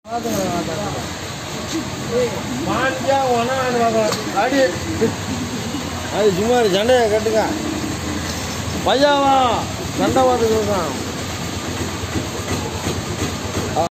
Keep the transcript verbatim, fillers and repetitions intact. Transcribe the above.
அது சும்மா சண்டையை கட்டுங்க பையாவா சண்டை பார்த்துட்டு இருக்கான்.